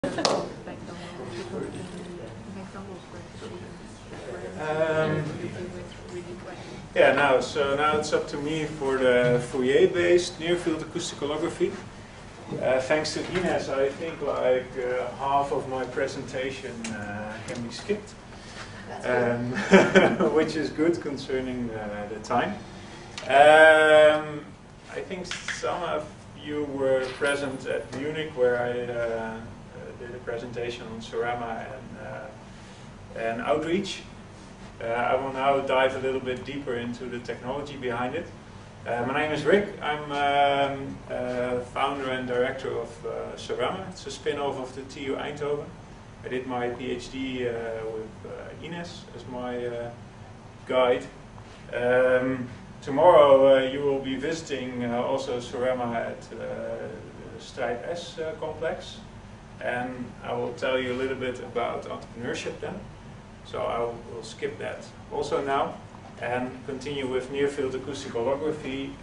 Yeah, now it's up to me for the Fourier-based near-field acoustic holography. Thanks to Ines, I think half of my presentation can be skipped, which is good concerning the time. I think some of you were present at Munich, where I did a presentation on Sorama and outreach. I will now dive a little bit deeper into the technology behind it. My name is Rick. I'm founder and director of Sorama. It's a spin-off of the TU Eindhoven. I did my PhD with Ines as my guide. Tomorrow you will be visiting also Sorama at the Stripe S complex, and I will tell you a little bit about entrepreneurship then. So I will skip that also now and continue with near-field acoustic holography,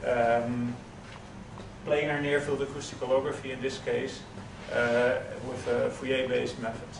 planar near-field acoustic holography in this case, with a Fourier-based method.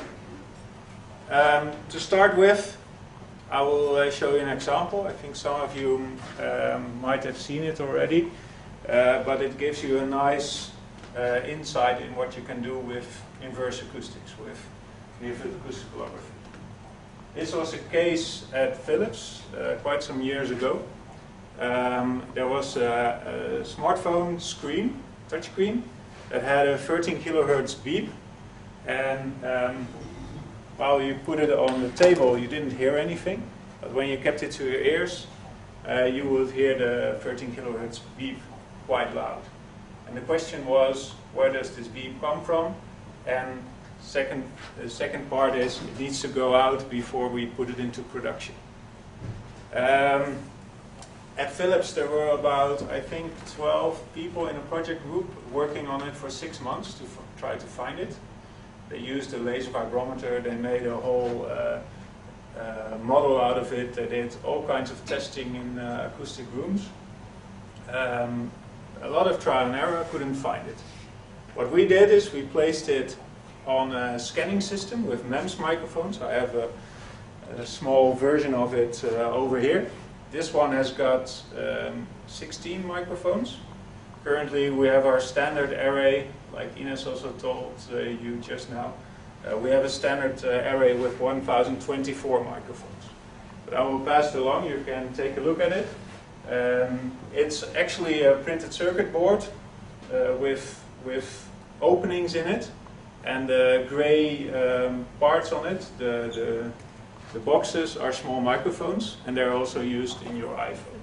To start with, I will show you an example. I think some of you might have seen it already, but it gives you a nice insight in what you can do with inverse acoustics, with near-field acoustic holography. This was a case at Philips quite some years ago. There was a smartphone screen, touchscreen, that had a 13 kilohertz beep, and while you put it on the table you didn't hear anything, but when you kept it to your ears you would hear the 13 kilohertz beep quite loud. And the question was, where does this beep come from? And the second part is, it needs to go out before we put it into production. At Philips there were about, I think, 12 people in a project group working on it for 6 months to try to find it. They used a laser vibrometer, they made a whole model out of it, they did all kinds of testing in acoustic rooms. A lot of trial and error, couldn't find it. What we did is we placed it on a scanning system with MEMS microphones. I have a small version of it over here. This one has got 16 microphones. Currently we have our standard array, like Ines also told you just now. We have a standard array with 1024 microphones. But I will pass it along, you can take a look at it. It's actually a printed circuit board with openings in it. And the grey parts on it, the boxes, are small microphones, and they're also used in your iPhone.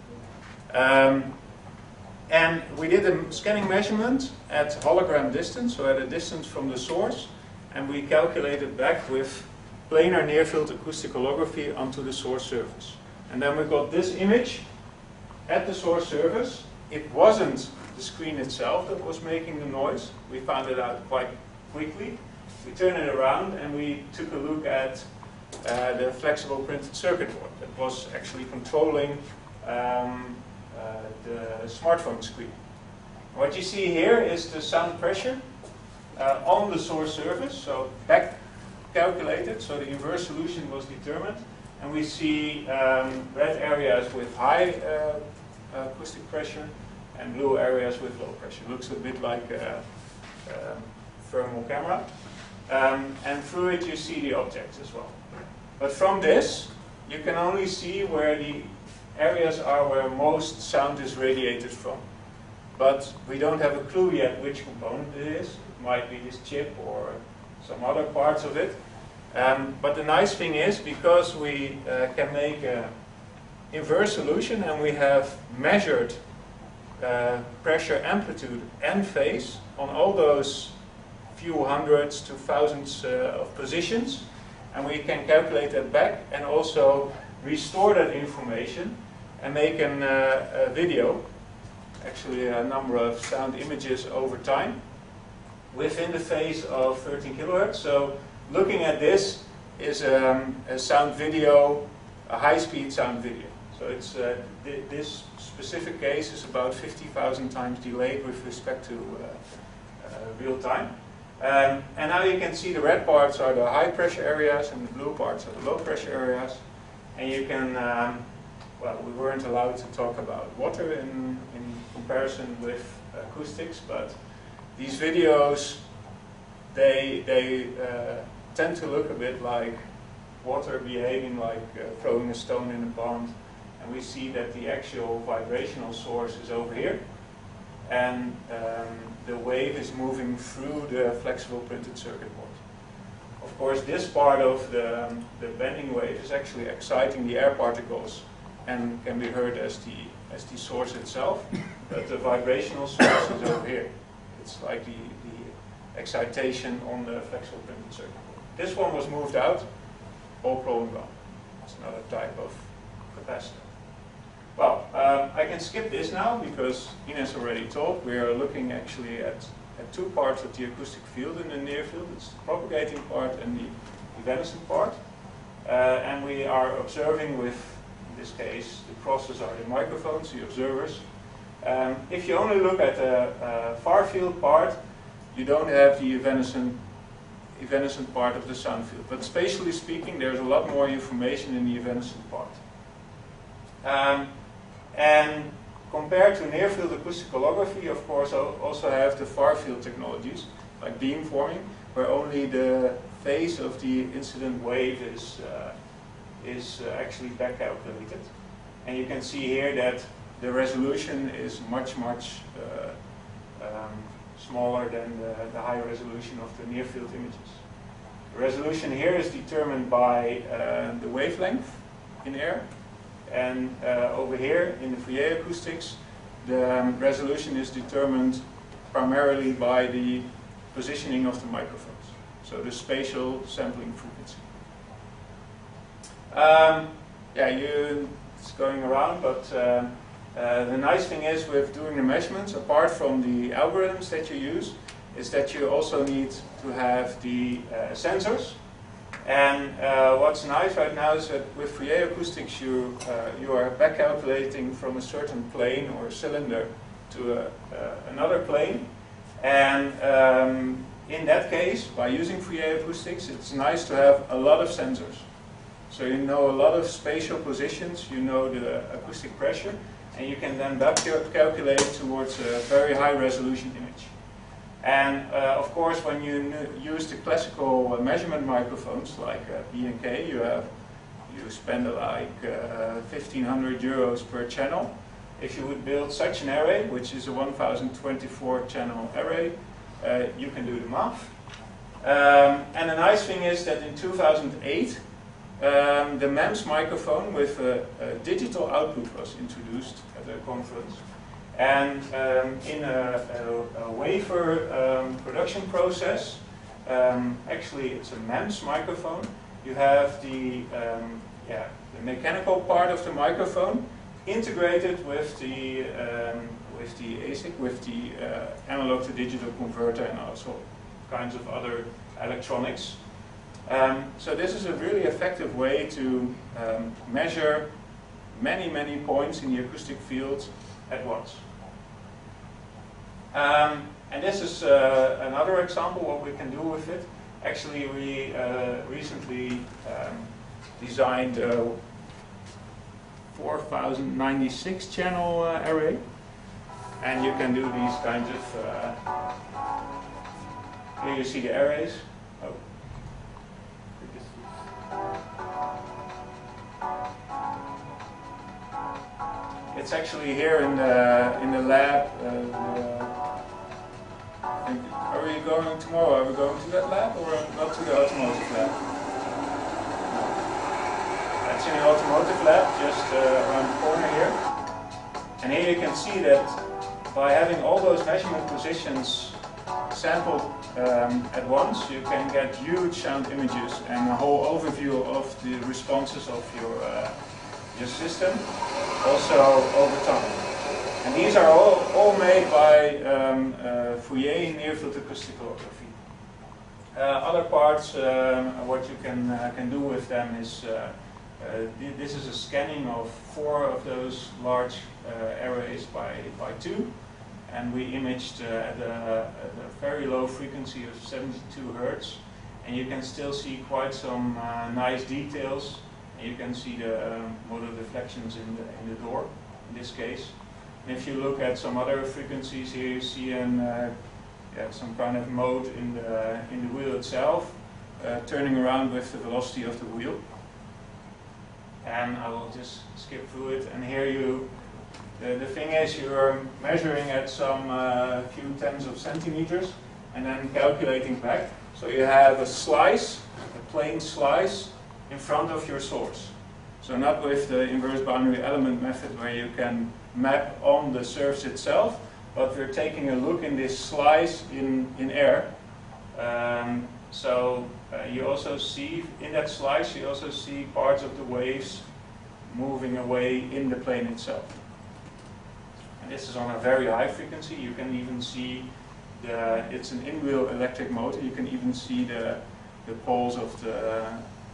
And we did a scanning measurement at hologram distance, so at a distance from the source, and we calculated back with planar near-field acoustic holography onto the source surface. And then we got this image at the source surface. It wasn't the screen itself that was making the noise. We found it out quite quickly. We turned it around and we took a look at the flexible printed circuit board that was actually controlling the smartphone screen. What you see here is the sound pressure on the source surface, so back calculated, so the inverse solution was determined, and we see red areas with high acoustic pressure and blue areas with low pressure. Looks a bit like a thermal camera, and through it you see the objects as well. But from this you can only see where the areas are where most sound is radiated from. But we don't have a clue yet which component it is. It might be this chip or some other parts of it. But the nice thing is, because we can make an inverse solution and we have measured pressure, amplitude and phase on all those few hundreds to thousands of positions, and we can calculate that back and also restore that information and make a video, actually a number of sound images over time within the phase of 13 kilohertz. So looking at this is a sound video, a high-speed sound video. So it's this specific case is about 50,000 times delayed with respect to real time. And now you can see the red parts are the high pressure areas and the blue parts are the low pressure areas. And you can, well, we weren't allowed to talk about water in comparison with acoustics, but these videos, they tend to look a bit like water behaving like throwing a stone in a pond. And we see that the actual vibrational source is over here. And the wave is moving through the flexible printed circuit board. Of course, this part of the bending wave is actually exciting the air particles and can be heard as the source itself, but the vibrational source is over here. It's like the excitation on the flexible printed circuit board. This one was moved out, all problem gone. It's another type of capacitor. Well, I can skip this now because Ines already told. We are looking actually at two parts of the acoustic field in the near field. It's the propagating part and the evanescent part. And we are observing with, in this case, the crosses are the microphones, the observers. If you only look at the far field part, you don't have the evanescent part of the sound field. But spatially speaking, there's a lot more information in the evanescent part. And compared to near field acoustic holography, of course, I also have the far field technologies, like beamforming, where only the phase of the incident wave is actually back calculated. And you can see here that the resolution is much smaller than the high resolution of the near field images. The resolution here is determined by the wavelength in air. And over here in the Fourier acoustics, the resolution is determined primarily by the positioning of the microphones, so the spatial sampling frequency. It's going around, but the nice thing is with doing the measurements, apart from the algorithms that you use, is that you also need to have the sensors. And what's nice right now is that with Fourier acoustics you are back calculating from a certain plane or cylinder to another plane. And in that case, by using Fourier acoustics, it's nice to have a lot of sensors. So you know a lot of spatial positions, you know the acoustic pressure, and you can then back calculate towards a very high resolution image. And of course, when you use the classical measurement microphones like B&K, you spend like 1,500 euros per channel. If you would build such an array, which is a 1024 channel array, you can do the math. And the nice thing is that in 2008, the MEMS microphone with a digital output was introduced at a conference. And in a wafer production process, actually it's a MEMS microphone. You have the mechanical part of the microphone integrated with the ASIC, with the analog to digital converter, and also kinds of other electronics. So this is a really effective way to measure many points in the acoustic field at once. And this is another example what we can do with it. Actually, we recently designed a 4096 channel array, and you can do these kinds of. Here you see the arrays. Oh. It's actually here in the lab. Are we going tomorrow? Are we going to that lab or not to the automotive lab? That's in the automotive lab, just around the corner here. And here you can see that by having all those measurement positions sampled at once, you can get huge sound images and a whole overview of the responses of your system, also over time. And these are all made by Fourier near-field acoustic holography. Other parts, what you can do with them is, this is a scanning of 4 of those large arrays by 2. and we imaged at a very low frequency of 72 Hertz, and you can still see quite some nice details. And you can see the motor deflections in the door in this case. And if you look at some other frequencies here, you see some kind of mode in the wheel itself, turning around with the velocity of the wheel. And I will just skip through it. And here the thing is, you're measuring at some few tens of centimeters and then calculating back. So you have a slice, a plane slice, in front of your source. So not with the inverse boundary element method where you can map on the surface itself, but we're taking a look in this slice in air. You also see, in that slice, you also see parts of the waves moving away in the plane itself. And this is on a very high frequency. You can even see it's an in-wheel electric motor. You can even see the poles of the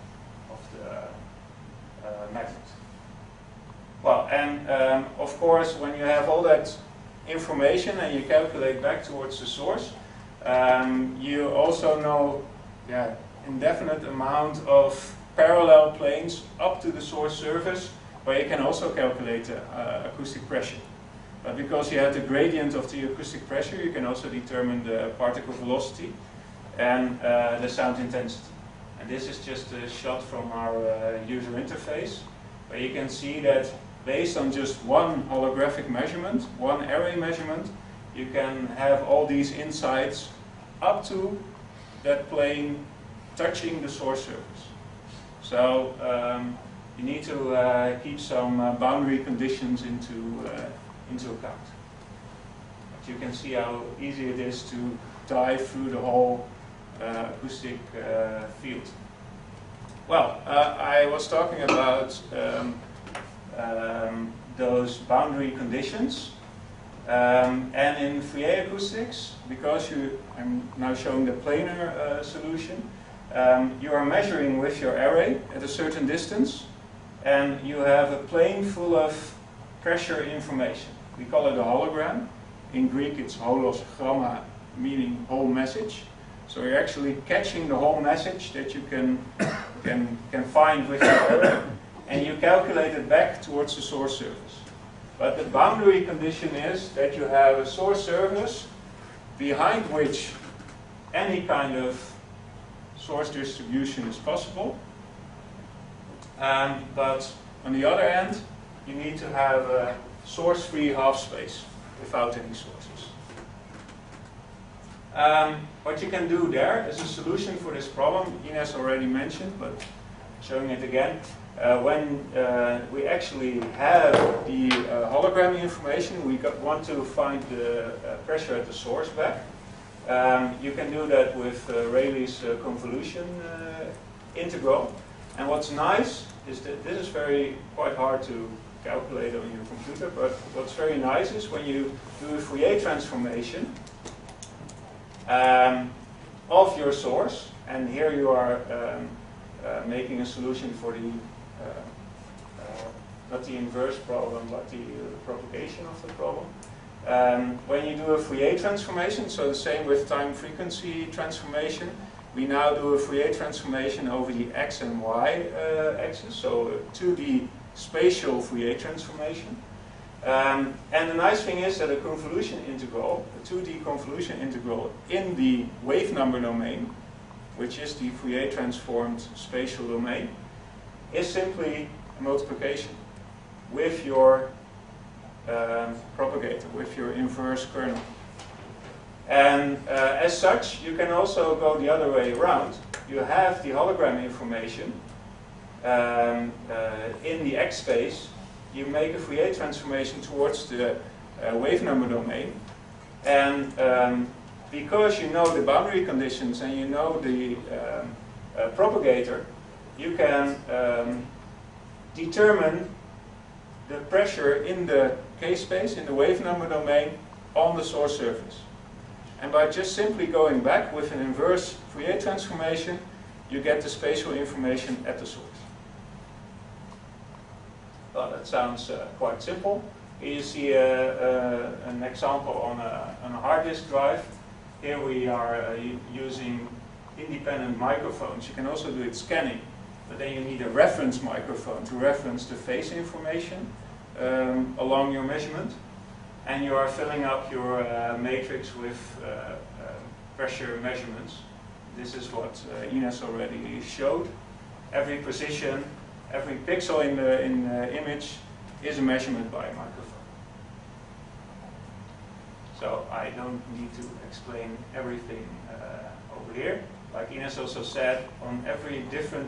magnet. Well, and of course, when you have all that information and you calculate back towards the source, you also know indefinite amount of parallel planes up to the source surface where you can also calculate acoustic pressure. But because you have the gradient of the acoustic pressure, you can also determine the particle velocity and the sound intensity. And this is just a shot from our user interface, where you can see that based on just one holographic measurement, one array measurement, you can have all these insights up to that plane touching the source surface. So you need to keep some boundary conditions into account. But you can see how easy it is to dive through the whole acoustic field. Well, I was talking about those boundary conditions, and in Fourier acoustics, because I'm now showing the planar solution, you are measuring with your array at a certain distance, and you have a plane full of pressure information. We call it a hologram. In Greek it's holos gramma, meaning whole message. So you're actually catching the whole message that you can find with your array, and you calculate it back towards the source surface. But the boundary condition is that you have a source surface behind which any kind of source distribution is possible. But on the other hand, you need to have a source-free half space without any sources. What you can do there is a solution for this problem. Ines already mentioned, but showing it again. When we actually have the hologram information, we want to find the pressure at the source back. You can do that with Rayleigh's convolution integral. And what's nice is that this is quite hard to calculate on your computer, but what's very nice is when you do a Fourier transformation of your source, and here you are making a solution for the not the inverse problem, but the propagation of the problem. When you do a Fourier transformation, so the same with time frequency transformation, we now do a Fourier transformation over the x and y axis, so a 2D spatial Fourier transformation. And the nice thing is that a convolution integral, a 2D convolution integral in the wave number domain, which is the Fourier transformed spatial domain, is simply a multiplication with your propagator, with your inverse kernel. And as such, you can also go the other way around. You have the hologram information in the x space. You make a Fourier transformation towards the wave number domain, and because you know the boundary conditions and you know the propagator, you can determine the pressure in the k-space, in the wave number domain, on the source surface. And by just simply going back with an inverse Fourier transformation, you get the spatial information at the source. Well, that sounds quite simple. Here you see an example on a hard disk drive. Here we are using independent microphones. You can also do it scanning, but then you need a reference microphone to reference the phase information along your measurement. And you are filling up your matrix with pressure measurements. This is what Ines already showed. Every position, every pixel in the image is a measurement by a microphone. So I don't need to explain everything over here. Like Ines also said, on every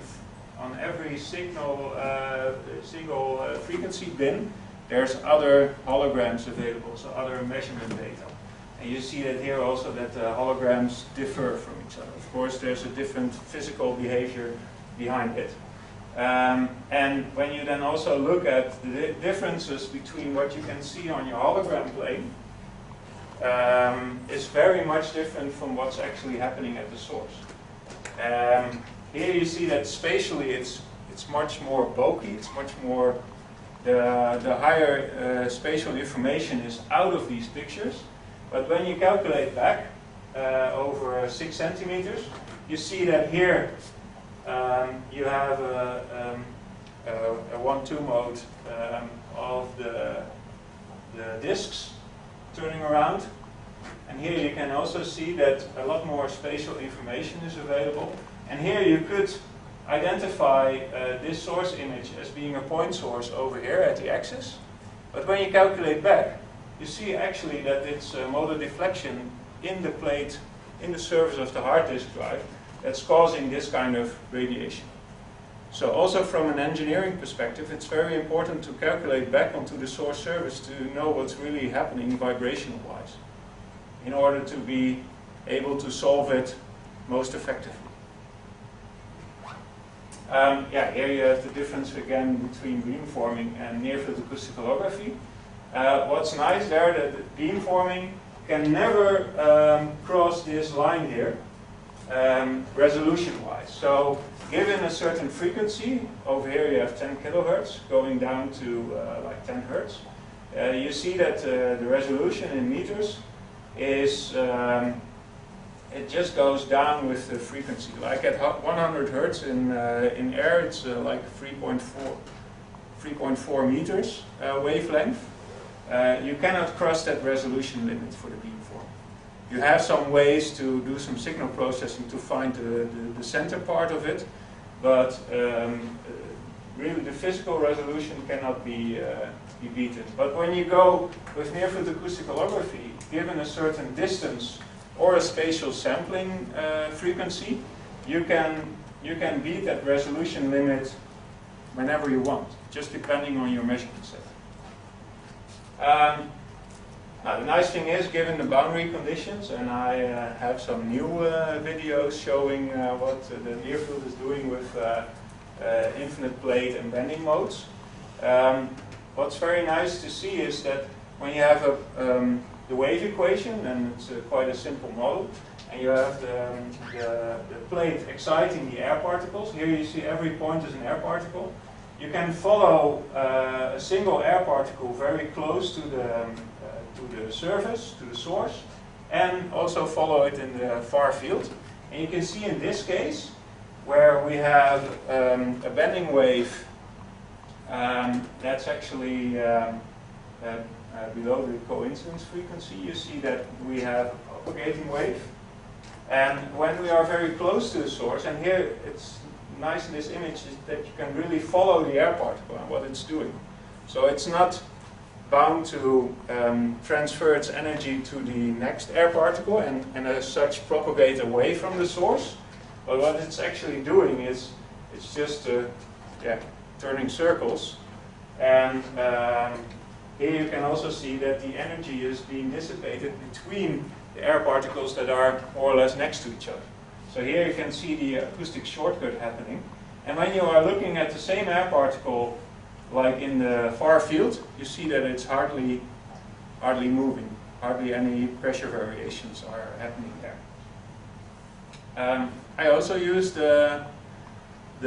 signal single frequency bin, there's other holograms available, so other measurement data. And you see that here also that the holograms differ from each other. Of course, there's a different physical behavior behind it. And when you then also look at the differences between what you can see on your hologram plane, is very much different from what's actually happening at the source. Here you see that spatially it's much more bulky, it's much more, the higher spatial information is out of these pictures. But when you calculate back over 6 centimeters, you see that here you have a 1-2 mode of the disks turning around. And here you can also see that a lot more spatial information is available. And here you could identify this source image as being a point source over here at the axis. But when you calculate back, you see actually that it's modal deflection in the plate, in the surface of the hard disk drive, that's causing this kind of radiation. So also from an engineering perspective, it's very important to calculate back onto the source surface to know what's really happening vibrational-wise, in order to be able to solve it most effectively. Here you have the difference again between beamforming and near-field acoustic holography. What's nice there, that beamforming can never cross this line here, resolution-wise. So given a certain frequency, over here you have 10 kilohertz going down to like 10 hertz, you see that the resolution in meters is, it just goes down with the frequency. Like at 100 hertz in air, it's like 3.4 meters wavelength. You cannot cross that resolution limit for the beamform. You have some ways to do some signal processing to find the center part of it, but really the physical resolution cannot be beaten. But when you go with near-field acoustic holography, given a certain distance or a spatial sampling frequency, you can beat that resolution limit whenever you want, just depending on your measurement set. Now the nice thing is, given the boundary conditions, and I have some new videos showing what the near field is doing with infinite plate and bending modes. What's very nice to see is that when you have the wave equation, and it's quite a simple model, and you have the plate exciting the air particles. Here you see every point is an air particle. You can follow a single air particle very close to the surface, to the source, and also follow it in the far field. And you can see in this case, where we have a bending wave that's actually below the coincidence frequency, you see that we have a propagating wave. And when we are very close to the source, and here it's nice in this image is that you can really follow the air particle and what it's doing. So it's not bound to transfer its energy to the next air particle and as such propagate away from the source. But what it's actually doing is it's just turning circles. And here you can also see that the energy is being dissipated between the air particles that are more or less next to each other. So here you can see the acoustic shortcut happening. And when you are looking at the same air particle, like in the far field, you see that it's hardly moving. Hardly any pressure variations are happening there. I also used the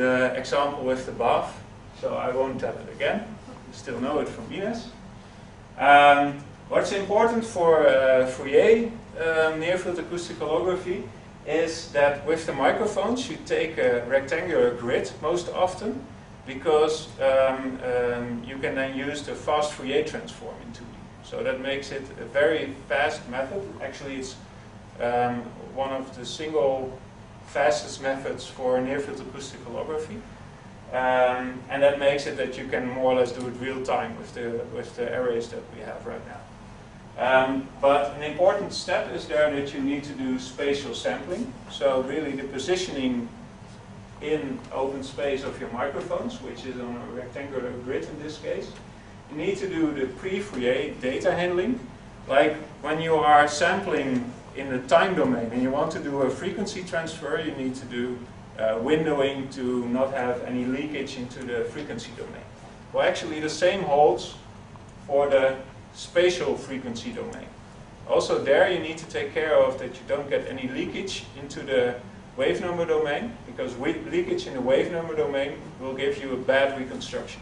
example with the bath, so I won't tell it again. You still know it from Ines. What's important for Fourier near-field acoustic holography is that with the microphones you take a rectangular grid most often, because you can then use the fast Fourier transform in 2D. So that makes it a very fast method. Actually, it's one of the single fastest methods for near-field acoustic holography. And that makes it that you can more or less do it real time with the arrays that we have right now. But an important step is there that you need to do spatial sampling. So really the positioning in open space of your microphones, which is on a rectangular grid in this case. You need to do the pre-Fourier data handling. Like when you are sampling in the time domain and you want to do a frequency transfer, you need to do windowing to not have any leakage into the frequency domain. Well, actually the same holds for the spatial frequency domain. Also there you need to take care of that you don't get any leakage into the wave number domain, because leakage in the wave number domain will give you a bad reconstruction.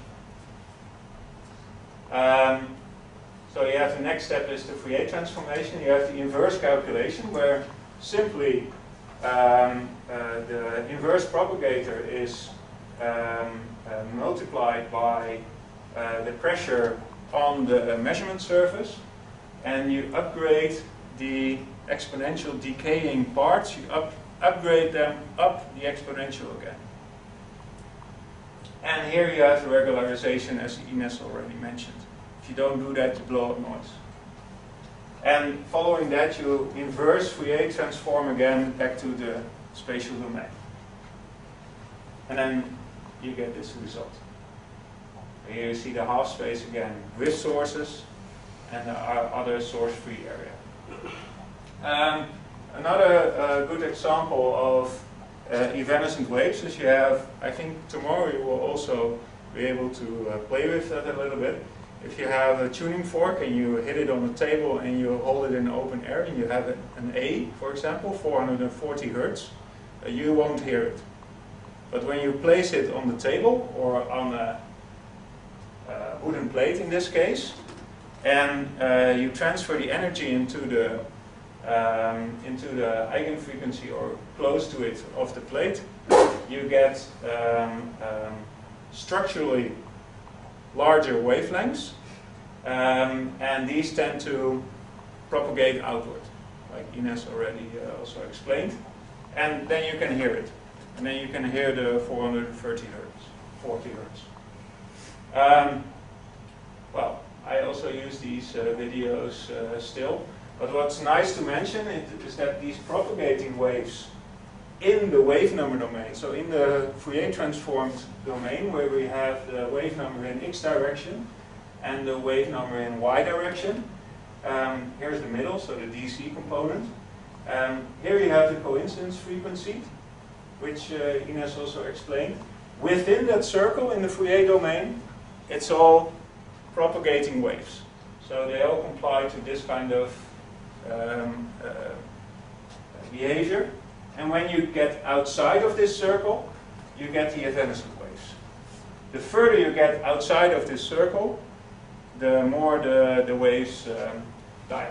So you have the next step is the Fourier transformation. You have the inverse calculation, where simply the inverse propagator is multiplied by the pressure on the measurement surface, and you upgrade the exponential decaying parts, you upgrade them up the exponential again. And here you have the regularization, as Ines already mentioned. If you don't do that, you blow up noise. And following that, you inverse Fourier transform again back to the spatial domain. And then you get this result. Here you see the half space again with sources and the other source-free area. Another good example of evanescent waves is you have, I think tomorrow you will also be able to play with that a little bit. If you have a tuning fork and you hit it on the table and you hold it in open air and you have an A, for example, 440 Hertz, you won't hear it. But when you place it on the table or on a wooden plate in this case, and you transfer the energy into the eigenfrequency or close to it of the plate, you get structurally larger wavelengths, and these tend to propagate outward, like Ines already also explained, and then you can hear it, and then you can hear the 430 Hertz, 40 Hertz. Well, I also use these videos still, but what's nice to mention is that these propagating waves in the wave number domain, so in the Fourier transformed domain where we have the wave number in x direction and the wave number in y direction, here's the middle, so the DC component. Here you have the coincidence frequency, which Ines also explained. Within that circle in the Fourier domain, it's all propagating waves. So they all comply to this kind of behavior. And when you get outside of this circle, you get the evanescent waves. The further you get outside of this circle, the more the waves die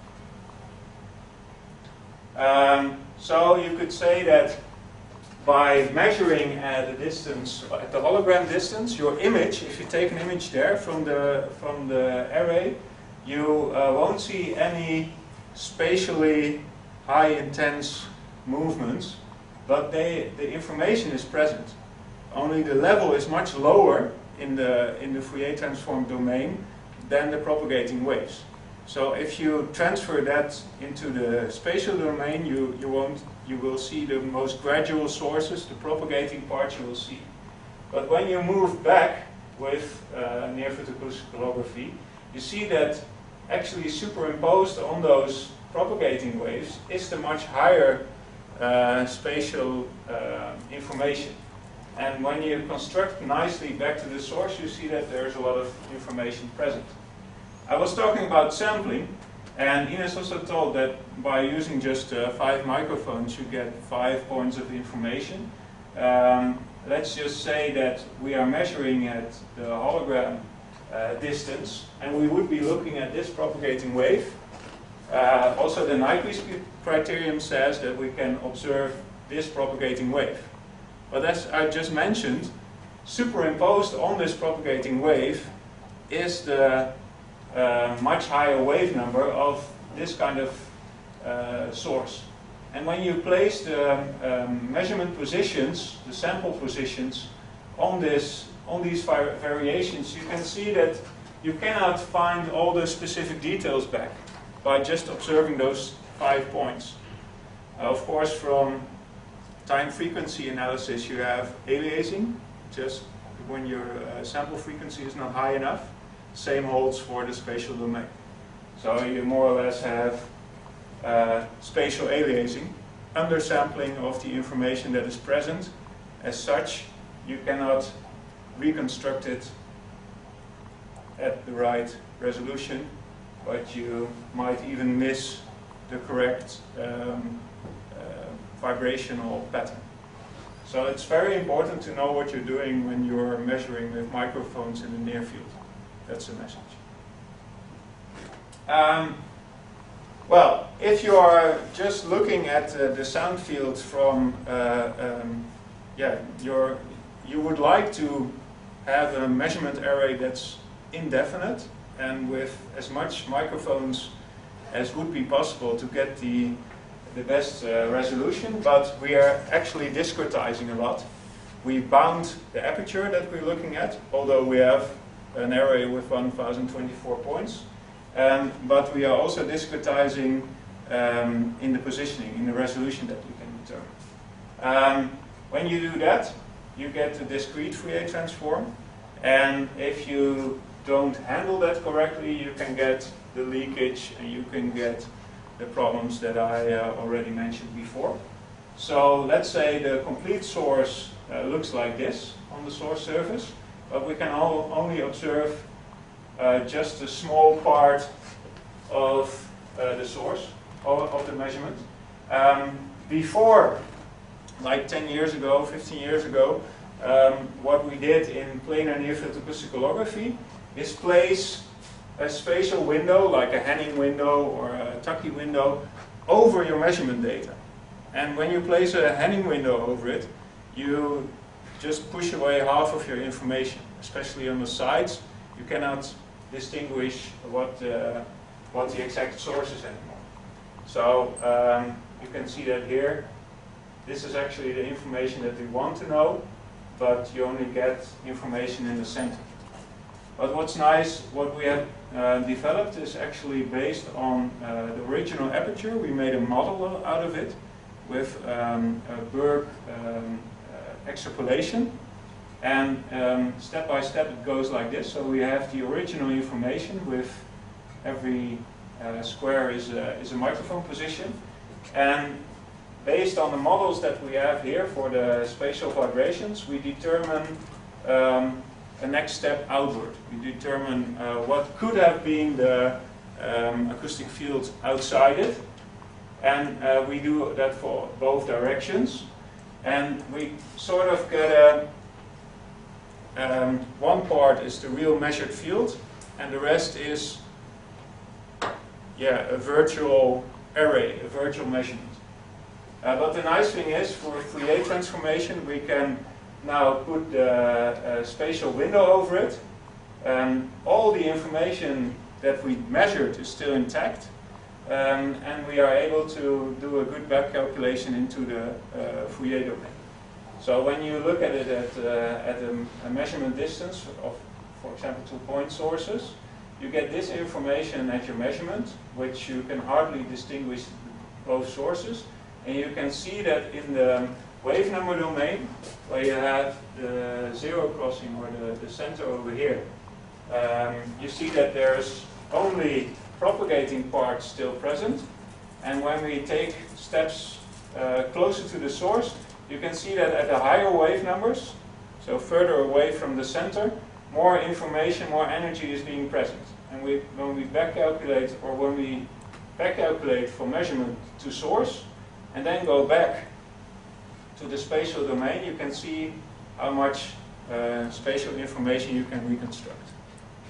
out. So you could say that by measuring at the distance, at the hologram distance, your image, if you take an image there from the array, you won't see any spatially high intense movements, but the information is present. Only the level is much lower in the Fourier transform domain than the propagating waves. So if you transfer that into the spatial domain, you will see the most gradual sources, the propagating part you will see. But when you move back with near-field acoustic holography, you see that actually superimposed on those propagating waves is the much higher spatial information. And when you construct nicely back to the source, you see that there's a lot of information present. I was talking about sampling, and Ines also told that by using just 5 microphones you get 5 points of information. Let's just say that we are measuring at the hologram distance, and we would be looking at this propagating wave. Also, the Nyquist criterion says that we can observe this propagating wave. But as I just mentioned, superimposed on this propagating wave is the much higher wave number of this kind of source. And when you place the measurement positions, the sample positions, on these variations, you can see that you cannot find all the specific details back by just observing those 5 points. Of course, from time frequency analysis, you have aliasing, just when your sample frequency is not high enough. Same holds for the spatial domain. So you more or less have spatial aliasing, undersampling of the information that is present. As such, you cannot reconstruct it at the right resolution, but you might even miss the correct vibrational pattern. So it's very important to know what you're doing when you're measuring with microphones in the near field. That's the message. Well, if you are just looking at the sound field from, you would like to have a measurement array that's indefinite and with as much microphones as would be possible to get the best resolution, but we are actually discretizing a lot. We bound the aperture that we're looking at, although we have an array with 1024 points. But we are also discretizing in the positioning, in the resolution that we can determine. When you do that, you get a discrete Fourier transform, and if you don't handle that correctly, you can get the leakage and you can get the problems that I already mentioned before. So let's say the complete source looks like this on the source surface, but we can only observe just a small part of the source, of the measurement. Before, like 10 years ago, 15 years ago, what we did in planar near-field acoustic holography is place a spatial window, like a Henning window or a Tucky window, over your measurement data. And when you place a Henning window over it, you just push away half of your information, especially on the sides. You cannot distinguish what the exact source is anymore. So you can see that here. This is actually the information that we want to know, but you only get information in the center. But what's nice, what we have developed is actually based on the original aperture. We made a model out of it with a Berg extrapolation. And step by step it goes like this. So we have the original information with every square is a microphone position. And based on the models that we have here for the spatial vibrations, we determine a next step outward. We determine what could have been the acoustic field outside it. And we do that for both directions. And we sort of get one part is the real measured field, and the rest is a virtual array, a virtual measurement. But the nice thing is, for Fourier transformation, we can now put the spatial window over it. All the information that we measured is still intact, and we are able to do a good back calculation into the Fourier domain. So when you look at it at a measurement distance of, for example, 2-point sources, you get this information at your measurement, which you can hardly distinguish both sources. And you can see that in the wave number domain, where you have the zero crossing or the center over here, you see that there's only propagating parts still present. And when we take steps closer to the source, you can see that at the higher wave numbers, so further away from the center, more information, more energy is being present. And when we back calculate, or when we back calculate from measurement to source, and then go back to the spatial domain, you can see how much spatial information you can reconstruct.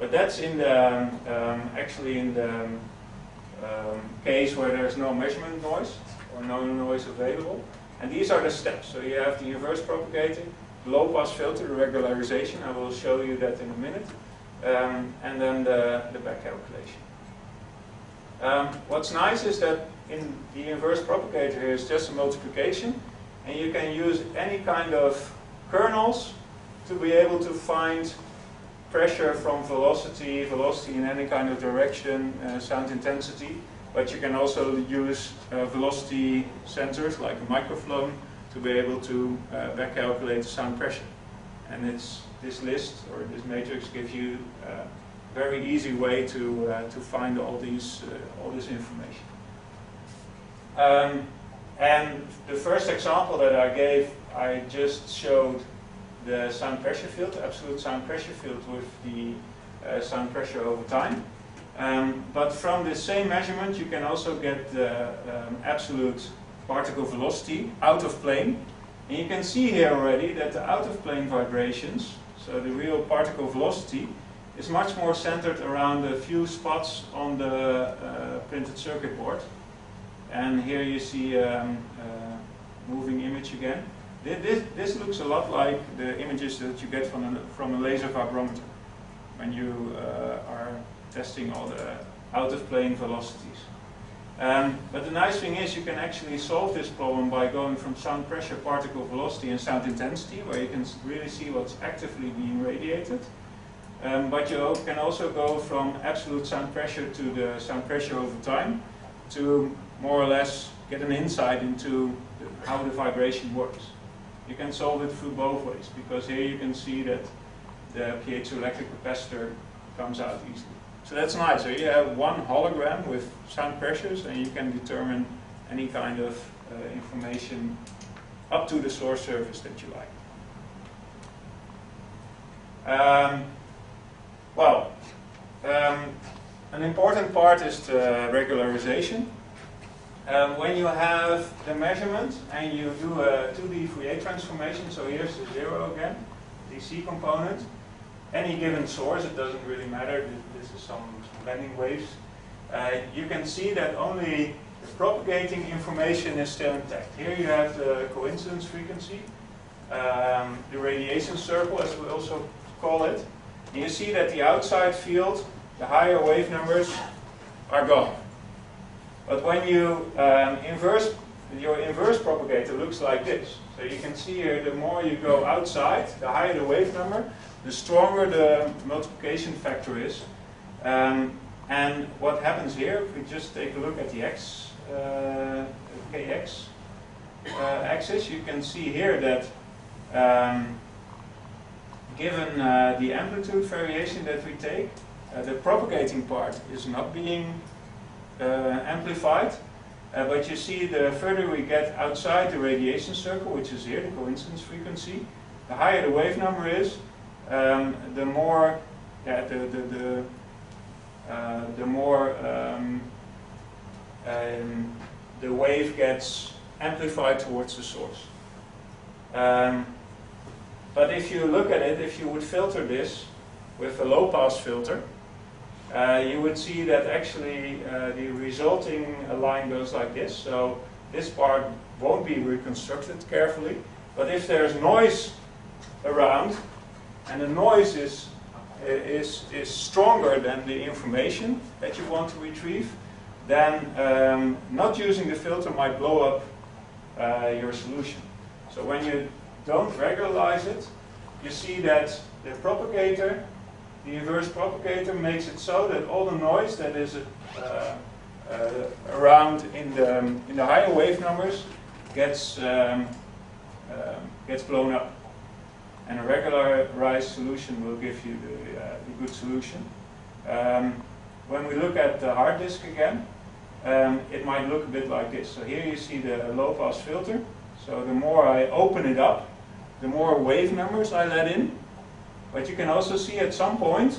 But that's in the actually in the case where there's no measurement noise or no noise available. And these are the steps. So you have the inverse propagating, the low pass filter, the regularization. I will show you that in a minute. And then the back calculation. What's nice is that in the inverse propagator here is just a multiplication, and you can use any kind of kernels to be able to find pressure from velocity, velocity in any kind of direction, sound intensity. But you can also use velocity sensors like a microflone to be able to back calculate the sound pressure. And it's this list or this matrix gives you a very easy way to find all this information. And the first example that I gave, I just showed the sound pressure field, absolute sound pressure field with the sound pressure over time. But from the same measurement you can also get the absolute particle velocity out of plane. And you can see here already that the out of plane vibrations, so the real particle velocity, is much more centered around a few spots on the printed circuit board. And here you see a moving image again. This looks a lot like the images that you get from a laser vibrometer when you are testing all the out-of-plane velocities. But the nice thing is you can actually solve this problem by going from sound pressure, particle velocity and sound intensity, where you can really see what's actively being radiated. But you can also go from absolute sound pressure to the sound pressure over time to more or less get an insight into how the vibration works. You can solve it through both ways, because here you can see that the piezoelectric capacitor comes out easily. So that's nice. So you have one hologram with sound pressures, and you can determine any kind of information up to the source surface that you like. An important part is the regularization. When you have the measurement and you do a 2D Fourier transformation, so here's the zero again, DC component, any given source, it doesn't really matter, this is some blending waves, you can see that only the propagating information is still intact. Here you have the coincidence frequency, the radiation circle as we also call it. And you see that the outside field, the higher wave numbers, are gone. But when you your inverse propagator looks like this. So you can see here, the more you go outside, the higher the wave number, the stronger the multiplication factor is. And what happens here, if we just take a look at the kx axis, you can see here that given the amplitude variation that we take, the propagating part is not being amplified, but you see the further we get outside the radiation circle, which is here, the coincidence frequency, the higher the wave number is, the more the wave gets amplified towards the source. But if you look at it, if you would filter this with a low pass filter, you would see that actually the resulting line goes like this. So this part won't be reconstructed carefully, but if there's noise around and the noise is stronger than the information that you want to retrieve, then not using the filter might blow up your solution. So when you don't regularize it, you see that the propagator, the inverse propagator, makes it so that all the noise that is around in the higher wave numbers gets blown up. And a regularized solution will give you the good solution. When we look at the hard disk again, it might look a bit like this. So here you see the low pass filter. So the more I open it up, the more wave numbers I let in. But you can also see at some point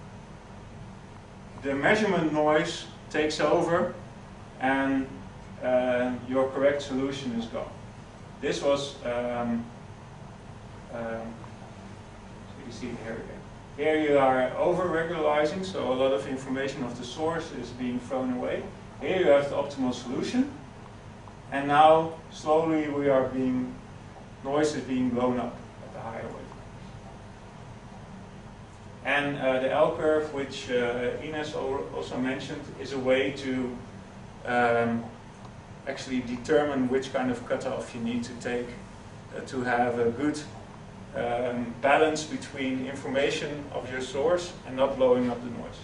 the measurement noise takes over and your correct solution is gone. This was, so you see it here again. Here you are over-regularizing, so a lot of information of the source is being thrown away. Here you have the optimal solution, and now slowly noise is being blown up at the higher wavelength. And the L curve, which Ines also mentioned, is a way to actually determine which kind of cutoff you need to take to have a good balance between information of your source and not blowing up the noise.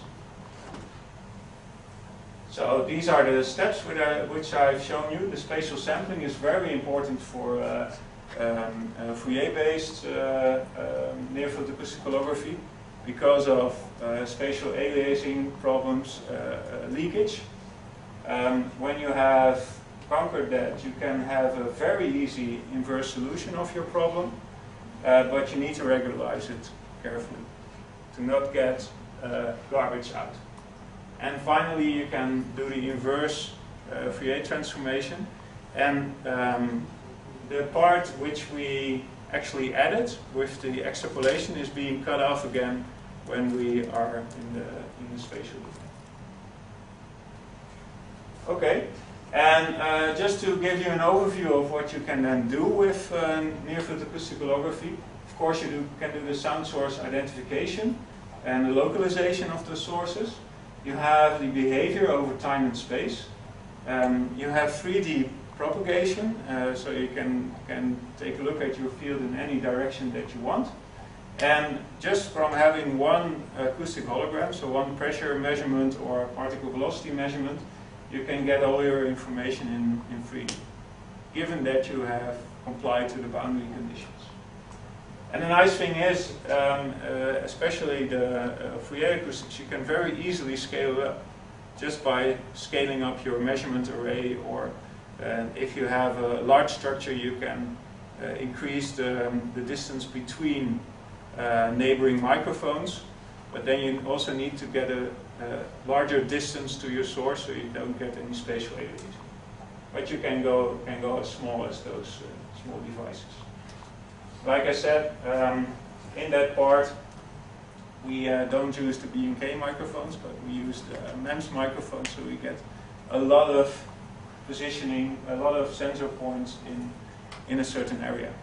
So these are the steps which I've shown you. The spatial sampling is very important for Fourier-based near-field acousticography because of spatial aliasing problems, leakage. When you have conquered that, you can have a very easy inverse solution of your problem, but you need to regularize it carefully to not get garbage out. And finally, you can do the inverse Fourier transformation. And the part which we actually added with the extrapolation is being cut off again when we are in the spatial domain. Okay, and just to give you an overview of what you can then do with near-field acousticography, of course you can do the sound source identification and the localization of the sources. You have the behavior over time and space. You have 3D propagation, so you can take a look at your field in any direction that you want. And just from having one acoustic hologram, so one pressure measurement or particle velocity measurement, you can get all your information in 3D, given that you have complied to the boundary conditions. And the nice thing is, especially the Fourier acoustics, you can very easily scale it up just by scaling up your measurement array, or if you have a large structure, you can increase the distance between neighboring microphones, but then you also need to get a larger distance to your source so you don't get any spatial aliasing. But you can go as small as those small devices. Like I said, in that part, we don't use the B&K microphones, but we use the MEMS microphones, so we get a lot of positioning, a lot of sensor points in a certain area.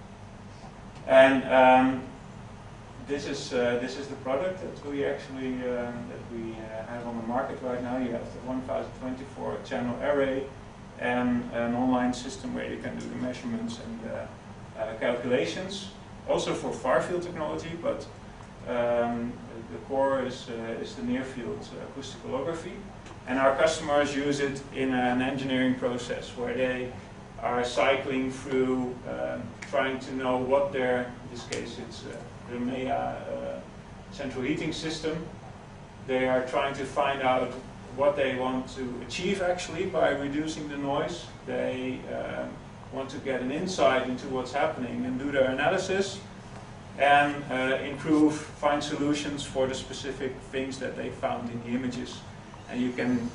And this is the product that we actually have on the market right now. You have the 1024 channel array and an online system where you can do the measurements and calculations, also for far field technology, but the core is the near field acousticography, and our customers use it in an engineering process where they are cycling through trying to know what their, in this case it's the MEA central heating system. They are trying to find out what they want to achieve actually by reducing the noise. They want to get an insight into what's happening and do their analysis and improve, find solutions for the specific things that they found in the images. And you can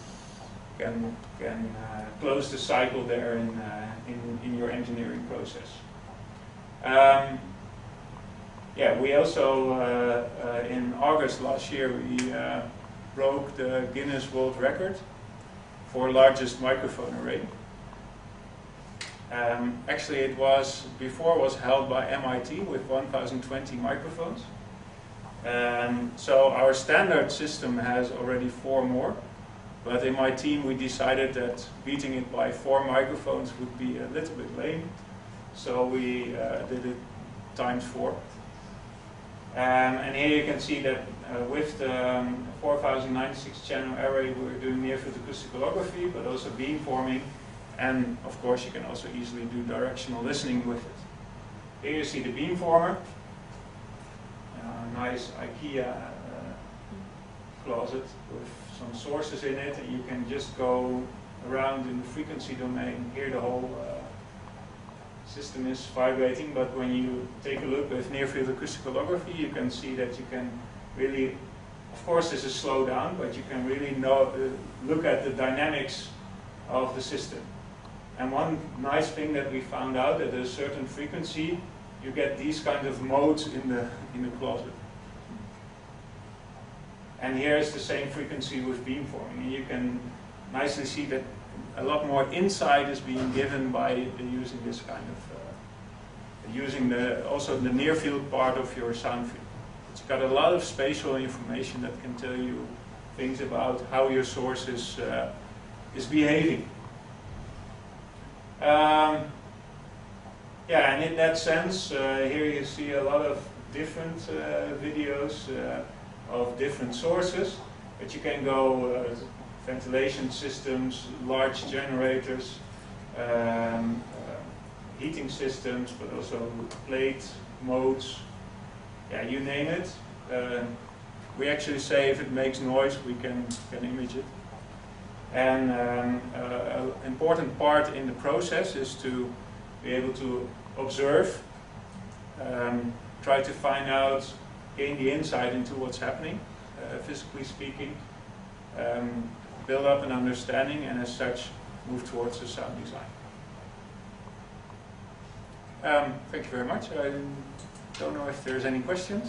close the cycle there in your engineering process. Yeah, we also, in August last year, we broke the Guinness World Record for largest microphone array. Actually, it was held by MIT with 1020 microphones. So our standard system has already 4 more, but in my team we decided that beating it by 4 microphones would be a little bit lame, so we did it times 4. And here you can see that with the 4096 channel array we're doing near-field acousticography, but also beamforming, and of course you can also easily do directional listening with it. Here you see the beamformer, a nice IKEA closet with some sources in it, and you can just go around in the frequency domain. Here the whole system is vibrating, but when you take a look with near-field acousticography, you can see that you can really, of course this is slowed down, but you can really look at the dynamics of the system. And one nice thing that we found out, at a certain frequency you get these kind of modes in the closet. And here is the same frequency with beamforming. And you can nicely see that a lot more insight is being given by using this kind of, using also the near field part of your sound field. It's got a lot of spatial information that can tell you things about how your source is behaving. Yeah, and in that sense, here you see a lot of different videos of different sources, but you can go ventilation systems, large generators, heating systems, but also plate modes, yeah, you name it. We actually say if it makes noise, we can image it. And an important part in the process is to be able to observe, try to find out, gain the insight into what's happening, physically speaking, build up an understanding, and as such move towards the sound design. Thank you very much. I don't know if there's any questions.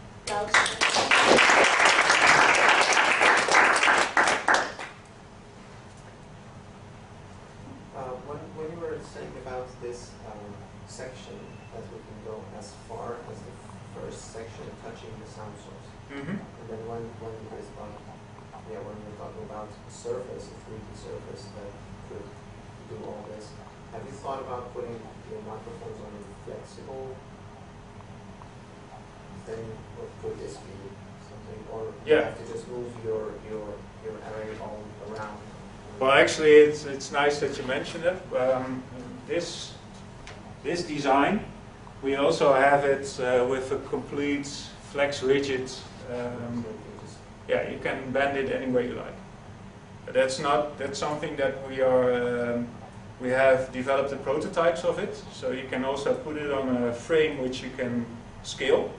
When you were saying about this section, that we can go as far as the first section touching the sound source. Mm-hmm. And then when you guys thought, yeah, when you're talking about a surface, a 3D surface that could do all this, have you thought about putting your microphones on a flexible thing, or could this be something, or you have to just move your array all around? Well, actually, it's nice that you mentioned it. This design, we also have it with a complete flex rigid. Yeah, you can bend it any way you like. But that's something that we have developed the prototypes of it. So you can also put it on a frame which you can scale.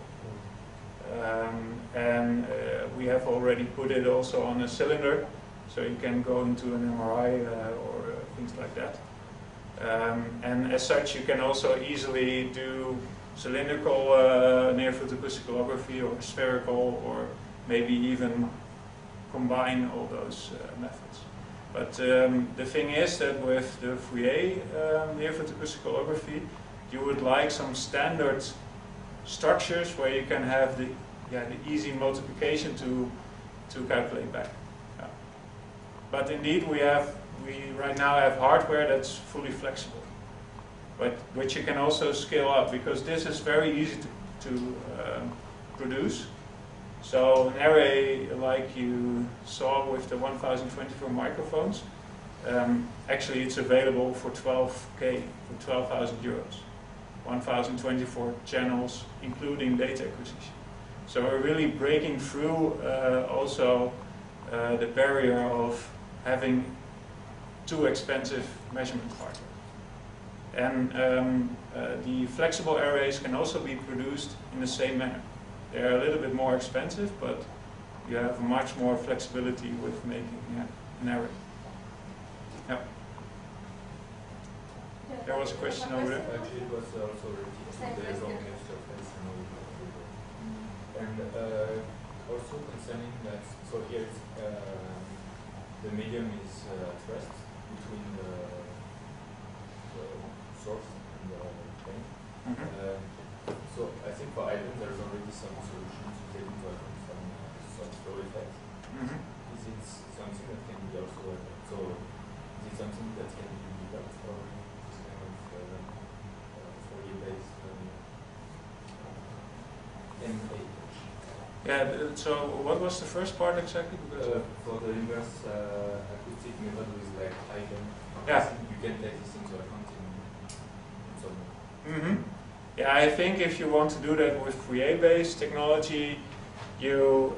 And we have already put it also on a cylinder, so you can go into an MRI or things like that. And as such, you can also easily do cylindrical near-field acoustic holography, or spherical, or maybe even combine all those methods. But the thing is that with the Fourier near-field acoustic holography, you would like some standard structures where you can have the easy multiplication to calculate back. Yeah. But indeed, we right now have hardware that's fully flexible, but which you can also scale up, because this is very easy to produce. So an array like you saw with the 1024 microphones, actually it's available for 12K, for 12,000 euros. 1024 channels, including data acquisition. So we're really breaking through also the barrier of having too expensive measurement hardware. And the flexible arrays can also be produced in the same manner. They're a little bit more expensive, but you have much more flexibility with making an array. Yeah. There was a question over there. Actually, it was also repeating the wrong surface and also concerning that. So here, the medium is thrust between the source and the plane. Mm-hmm. So I think for Eindhoven there's already some solutions to take into account some flow effects. Mm-hmm. Is it something that can be also so? Is it something that can be developed for this kind of Fourier-based MA? Yeah. So what was the first part exactly? For the inverse acoustic method with like Eindhoven, Yeah. you can take this into account in some. Mm-hmm. Yeah, I think if you want to do that with Fourier-based technology, you,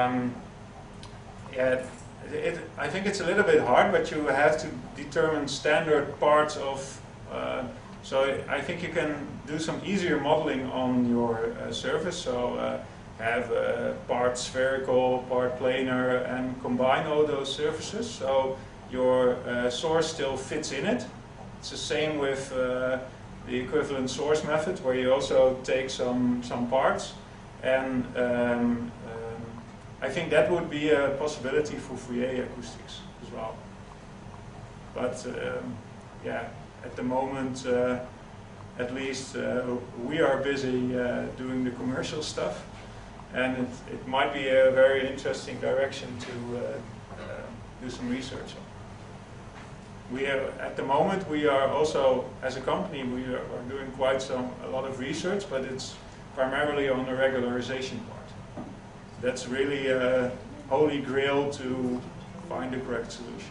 I think it's a little bit hard, but you have to determine standard parts of. So I think you can do some easier modeling on your surface. So have part spherical, part planar, and combine all those surfaces. So your source still fits in it. It's the same with the equivalent source method, where you also take some parts, and I think that would be a possibility for Fourier acoustics as well. But yeah, at the moment, at least we are busy doing the commercial stuff, and it might be a very interesting direction to do some research on. We are, at the moment, we are also, as a company, we are doing a lot of research, but it's primarily on the regularization part. That's really a holy grail to find the correct solution.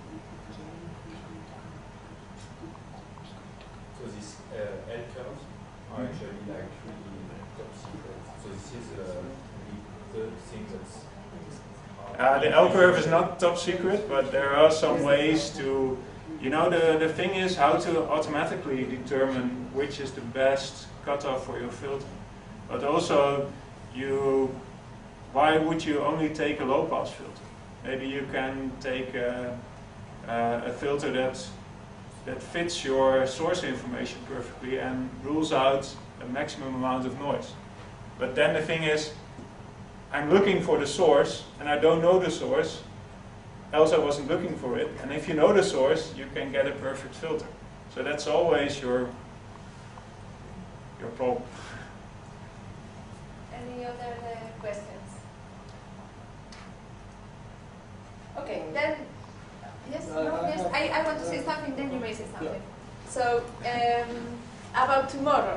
So these L curves are actually like really top secret. So this is the thing that's... The L curve is not top secret, but there are some ways to... You know, the thing is how to automatically determine which is the best cutoff for your filter. But also, why would you only take a low-pass filter? Maybe you can take a filter that fits your source information perfectly and rules out a maximum amount of noise. But then the thing is, I'm looking for the source, and I don't know the source, else I wasn't looking for it. And if you know the source, you can get a perfect filter. So that's always your problem. Any other questions? Okay, then, yes, no, yes, I want to say something, then you may say something. So, about tomorrow.